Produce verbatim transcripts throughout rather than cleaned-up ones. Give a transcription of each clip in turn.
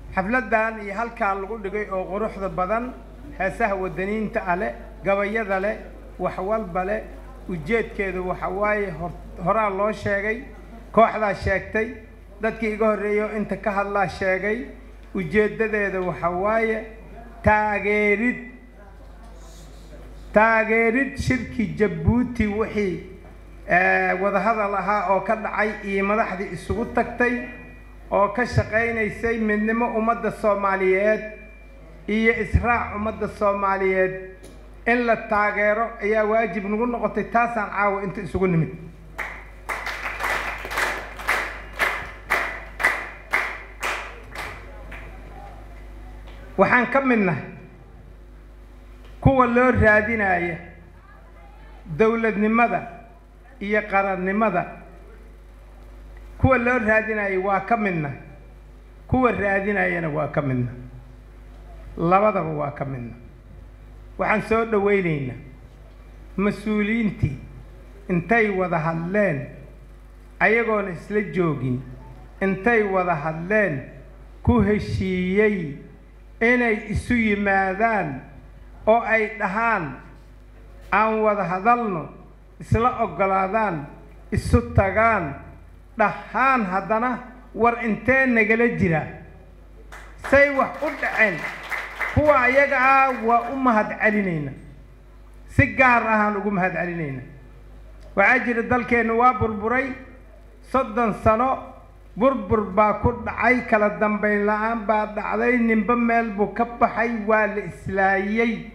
xafladan iyo halka lagu dhigay oo quruxda badan heesaha wadaniinta ale gabayada leh wax walba leh ujeedkeedu waxa waaye horaa loo sheegay kooxda sheegtay dadkii iga horeeyo inta ka hadlaa sheegay ujeedadeedu waxa waaye taageerid taageerid shirki Jabuuti wixii wada hadal ahaa oo ka dhacay iyo madaxdii isugu tagtay oo ka shaqeynaysay midnimo ummadda Soomaaliyeed iyo israac ummadda Soomaaliyeed in la taageero ayaa waajib nagu noqotay taasaan caawa inta isugu nimid waxaan ka midnahay kuwa loo raadinaya dawladnimada iyo qarannimada kuwa loo raadinaya waa ka midnahay kuwa raadinayana waa ka midnahay labadaba waa ka midnahay waxaan soo dhaweynaynaa mas'uuliyiintii intay wada hadleen ayagoon isla joogin intay wada hadleen ku heshiiyay inay isu yimaadaan oo ay dhahaan aan wada hadalno isla ogolaadaan isu tagaan dhahaan haddana war intee nagala jira say wax u dhaceen kuwa ayaga ah waa u mahad celinayna si gaar ahaan ugu mahad celinayna waxaa jira dalkeena waa burburay soddon sano burbur baa ku dhacay kala dambeyn la'aan baa dhacday ninba meel buu ka baxay waa la islaayay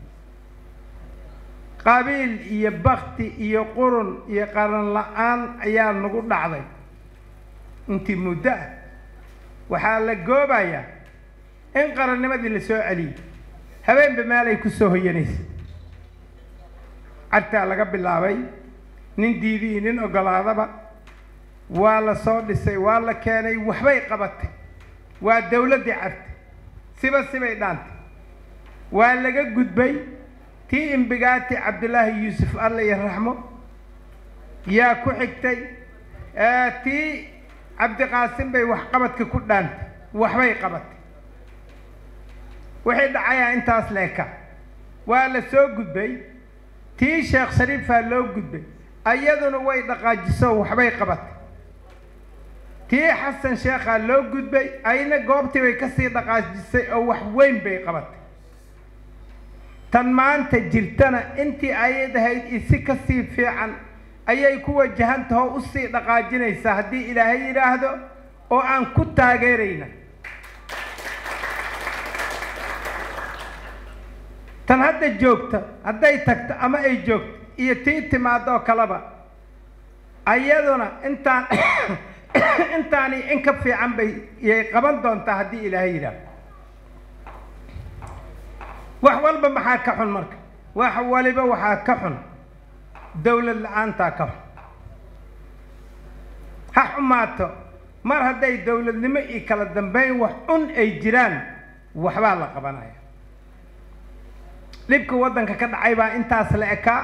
qabiil iyo bakti iyo qurun iyo qaran la'aan ayaa nagu dhacday intii muddo waxaa la goobayaa in qarannimadii la soo celiyay habeenba meel ay ku soo hoyanaysa cartaa laga bilaabay nin diidii nin ogolaadaba waa la soo dhisay waa la keenay waxbay qabatay waa dawladii cartay siba sibay dhaantay waa laga gudbay tii imbigaati cabdilaahi yuusuf alla iyo raxmo yaa ku xigtay tii cabdiqaasim bay wax qabadka ku dhaantay waxbay qabatay wixii dhacaya intaas leeka waa la soo gudbay tii sheekh shariifaa loo gudbay ayaduna way dhaqaajiso waxbay qabatay tii xasan sheekhaa loo gudbay ayna goobtii bay kasii dhaqaajisay oo wax weyn bay qabatay tan maanta jirtana intii ayay ahayd isi kasii fiican ayay ku wajahan tahay u sii dhaqaajinaysaa haddii ilaahay yiraahdo oo aan ku taageerayna tan hadda joogta hadday tagto ama ay joogto iyo tii timaado kalaba ayaduna intaan intaani in ka fiican bay yay qaban doontaa haddii ilaahay yiraahdo wax walba maxaa ka xun marka wax waliba waxaa ka xun dawlad la'aanta ka xun ha xumaato mar hadday dawladnimo iyo kala dambeyn wax un ay jiraan waxbaa la qabanaya dhibka waddanka ka dhacay baa intaas la ekaa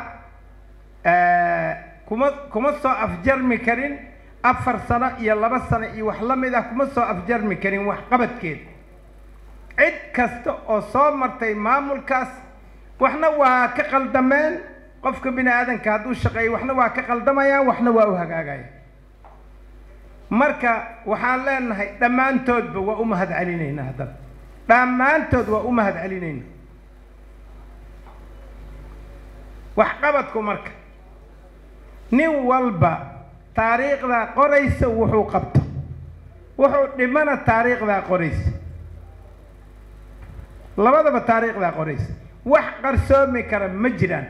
kuma kuma soo afjarmi karin afar sano iyo laba sano iyo wax la mid ah kuma soo afjarmi karin wax qabadkeeda cid kasta oo soo martay maamulkaas waxna waa ka qaldameen qofka bini aadanka hadduu shaqeeyo waxna waa ka qaldamayaan waxna waa u hagaagayaan marka waxaan leenahay dhammaantoodba waa u mahad celinaynaa haddana dhammaantood waa u mahad celinaynaa wax qabadku marka nin walba taariikhda qoraysa wuxuu qabto wuxuu dhimana taariikhda qoraysa labadaba taariikhda qoraysa wax qarsoomi kara ma jiraan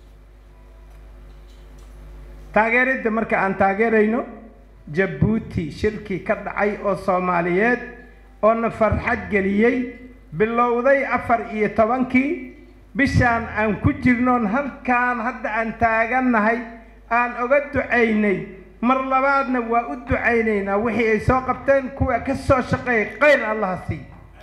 taageeridda marka aan taageerayno Jabuuti shirki ka dhacay oo Soomaaliyeed oo na farxad geliyay bilowday afar iyo tobankii bishaan aan ku jirnoon halkaan hadda aan taagannahay aan oga ducaynay mar labaadna waa u ducaynaynaa wixii ay soo qabteen kuwa ka soo shaqeey khayr Allah sii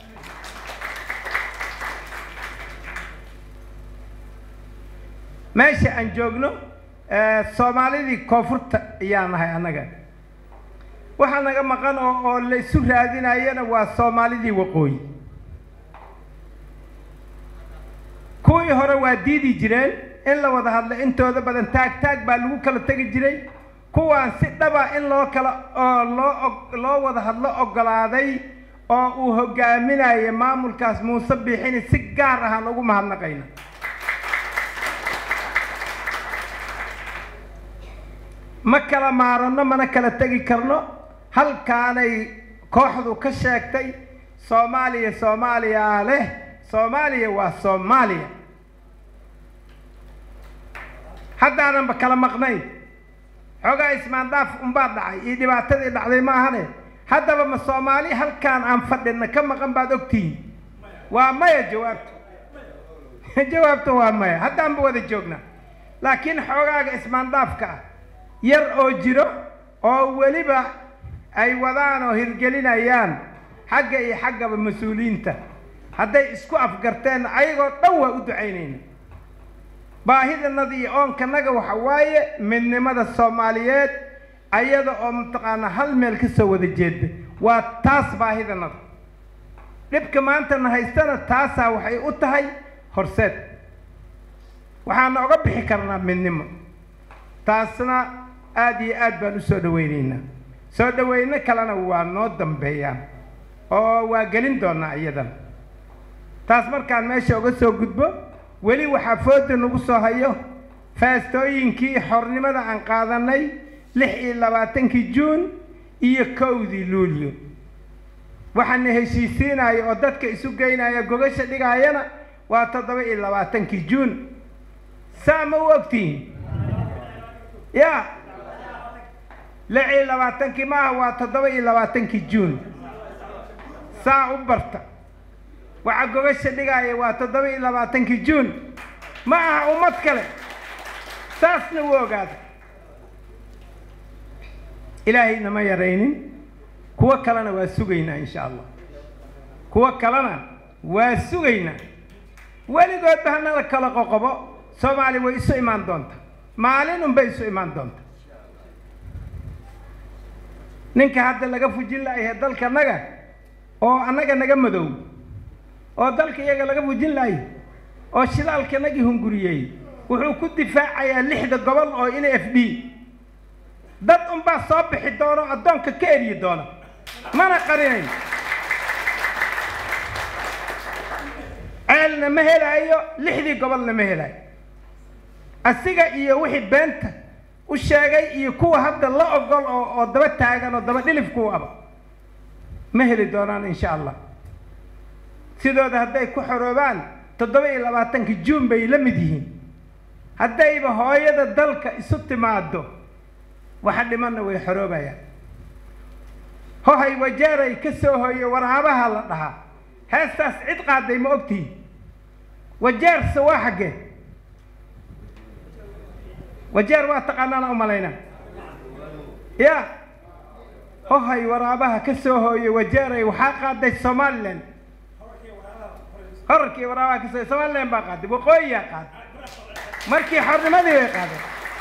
meesha aan joogno Soomaalidii koonfurta ayaan nahay anaga waxa naga maqan oo la isu raadinayana waa Soomaalidii waqooyi kuwii hore waa diidi jireen in la wada hadlo intooda badan taag taag baa lagu kala tagi jiray kuwaan si dhaba in loo kala oo loo loo wada hadlo ogolaaday oo uu hogaaminayo maamulkaas Muuse Biixin si gaar ah aan ugu mahadnaqayna ma kala maarano mana kala tagi karno halkaanay kooxdu ka sheegtay Soomaaliya Soomaaliya leh Soomaaliya waa Soomaaliya haddaanan ba kala maqnayn xogaa ismaan dhaaf umbaa dhacay iyo dhibaatadii dhacday ma ahane haddaba ma Soomaali halkaan aan fadhina ka maqan baad ogtiin waa maya jawaabtu jawaabtu waa maya haddaan ba wada joognaa laakiin xogaaga ismaan dhaafka ah yar oo jiro oo weliba ay wadaan oo hirgelinayaan xagga iyo xaggaba mas'uuliyiinta hadday isku afgarteen ayagoo dhan waa u ducaynayna baahidanada iyo oonkanaga waxa waaye midnimada Soomaaliyeed ayada oo mutaqaana hal meel ka soo wada jeeda waa taas baahidanada dhibka maanta na haystana taasa waxay u tahay horseed waxaan uga bixi karnaa midnimo taasna aad iyo aad baan u soo dhaweynaynaa soo dhaweyna kalena waa noo dambeeyaan oo waa gelin doonaa iyadan taas markaan meesha uga soo gudbo weli waxaa fooda nagu soo hayo faastooyinkii xornimada aan qaadanay lix iyo labaatankii juun iyo kowdii luulyo waxaan heshiisiinayo oo dadka isu geynaya gogasha dhigayana waa toddoba iyo labaatankii juun saama u ogtiin ya lix iyo labaatankii maaha waa toddoba iyo labaatankii juun saa u barta waxa gogasha dhigaya waa toddoba iyo labaatankii juun ma aha ummad kale saasna u ogaada ilaahayna ma yaraynin kuwa kalena waa sugaynaa insha allah kuwa kalena waa sugaynaa weligood bahanala kala qoqobo Soomaali way isu imaan doonta maalin un bay isu imaan doonta ninka hadda laga fujin lahayd dalkanaga oo anaga naga madow oo dalka iyaga laga fujin lahayd oo shidaalkanagi hunguriyay wuxuu ku difaacayaa lixda gobol oo in F D dad un baa soo bixi doono adoonka ka eriyi doona mana qarinayn ceelna ma helayo lixdii gobolna ma helayo asiga iyo wixii beenta u sheegay iyo kuwa hadda la ogol oo oo daba taagan oo daba dhilif ku aba ma heli doonaan insha Allah sidooda hadday ku xoroobaan toddoba iyo labaatankii juun bay la mid yihiin haddayba hooyada dalka isu timaado waxa dhimanna way xoroobayaan hohay wajeeray ka soo hooyo waraabaha la dhahaa heestaas cid qaaday ma ogtiin wajeerse waa xaggee wajeer waa taqaanaana u malayna ya hohay waraabaha ka soo hooyo wajeeray waxaa qaaday Somaliland horkii waraabaha ka soo Somaliland baa qaaday waqooyiga qaaday markii xornimadii way qaaday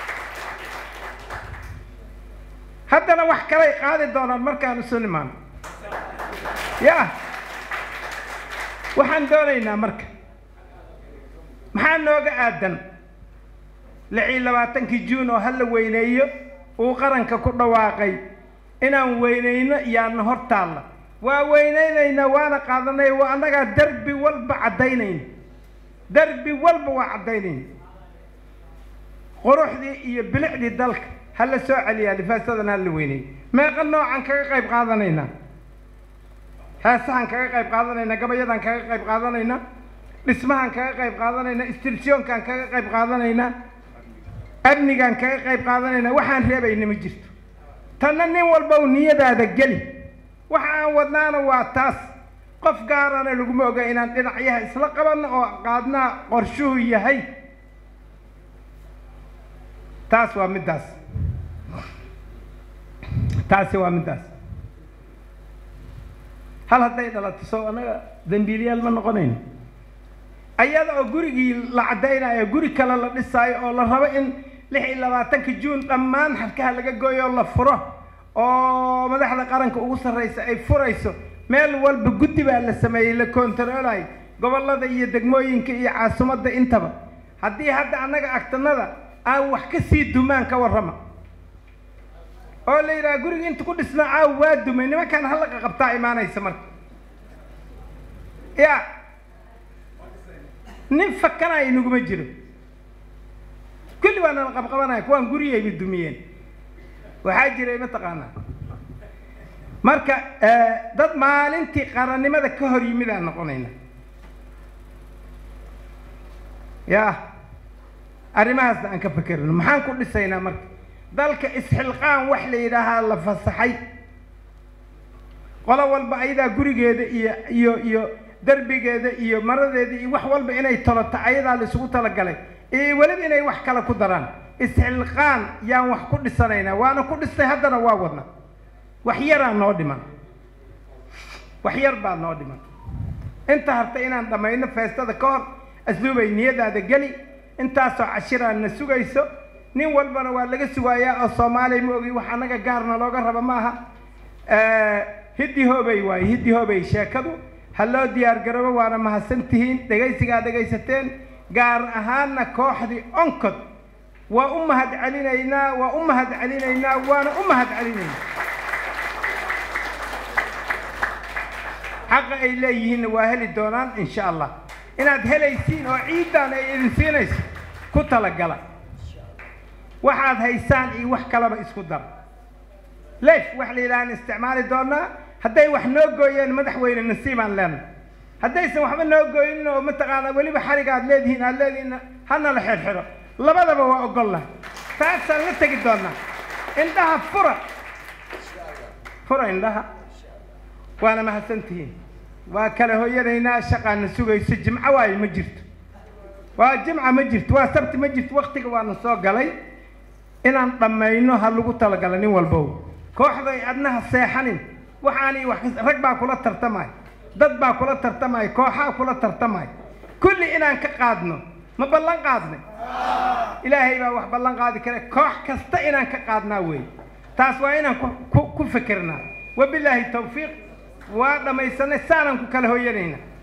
haddana wax kale qaadi doonaan markaan soo nimaan ya waxaan doonaynaa marka maxaa nooga aadan lix iyo labaatankii juun oo hal la weyneeyo uu qaranka ku dhawaaqay inaan weyneyno iyaan hortaalla waa weyneynayna waana qaadanay waa anaga darbi walba cadaynayn darbi walba waa cadaynayn quruxdii iyo bilicdii dalka هلا سو عليا لفاسدنا هلا ويني ما قلنا عن كقيب قادنينا هاسان كقيب قادنينا قبيضان كقيب قادنينا اسمهان كقيب قادنينا استرسيون كان كقيب قادنينا ابني كان كقيب قادنينا وحان ريبين ما جرت تنني والبو نيدادا جلي waxaan wadnaana waa taas qof gaarana lagu mooga inaan dhinaciyaha isla qaban oo qaadna qorshuhu yahay taas waa midaas taasi waa midaas hal haday dhalato soo anaga dambiiliyal ma noqonayn ayada oo gurigii la cadeynayo guri kale la dhisaayo oo la rabo in lix iyo labaatankii juun dhammaan xalkaha laga gooyo la furo oo madaxda qaranka ugu sarreysa ay furayso meel walba guddi baa la sameeyey la kontaroolay gobollada iyo degmooyinka iyo caasimadda intaba haddii hadda annaga agtanada aan wax ka sii dumaan ka warrama oo la yidhaha guriga inta ku dhisnaa caaw waa dumay nimankaan hallaqa qabtaa imaanaysa marka ya nin fakanaya inaguma jiro kulli waa nala qabqabanaya kuwaan gurigayba dumiyeen waxaa jiray mataqaanaa marka dad maalintii qarannimada ka hor yimid aan noqonayna ya arrimahaasna aan ka fakerino maxaan ku dhisaynaa marka dalka isxilqaan wax la yidhaahaa la fasaxay qolo walba ayadaa gurigeeda iyo iyo iyo derbigeeda iyo maradeeda iyo wax walba inay toloto ayadaa la isugu talagalay iyo weliba inay wax kale ku daraan isxilqaan yaan wax ku dhisanaynaa waana ku dhistay haddana waa wadna wax yaraa noo dhiman wax yar baa noo dhiman inta harta inaan dhammayno feestada ka hor asluubay niyadaada geli intaasoo cashiraan na sugayso nin walbana waa laga sugayaa oo soomaaliya ma ogi wax annaga gaarna looga raba maaha hiddi hoobay waaye hiddi hoobay sheekadu ha loo diyaar garoobo waana mahadsantihiin dhegaysigaa dhegaysateen gaar ahaanna kooxdii onkod waa u mahad celinaynaa waa u mahad celinaynaa waana u mahad celinaynaa xaqa ay leeyihiinna waa heli doonaan insha allah inaad helaysiin oo ciiddaan ay idin siinayso ku talagala waxaad haysaan iyo wax kalaba isku dar leef wax la yidhahaan isticmaali doonaa hadday wax noo gooyeen madaxweyne nasiibaan leenahay haddaysan waxba noo gooyin oo mataqaanaa weliba xariga aad leedihiin aad leedihiin hana la xirxiro labadaba waa ogolnahay taasaan la tegi doonaa indhaha fura fura indhaha waana mahadsantihiin waa kala hooyanaynaa shaqaana sugayso jimco waayo ma jirto waa jimca ma jirto waa sabti ma jirto waktiga waana soo galay inaan dhammayno ha lagu talagala nin walbow kooxday adnaha seexanin waxaani wax rag baa kula tartamay dad baa kula tartamay kooxaa kula tartamay kulli inaan ka qaadno ma ballan qaadnay ilaahay baa wax ballan qaadi kara koox kasta inaan ka qaadnaa weey taas waa inaan ku ku fikirnaa wabilaahi tawfiiq waa dhamaysanay saanan ku kala hooyanayna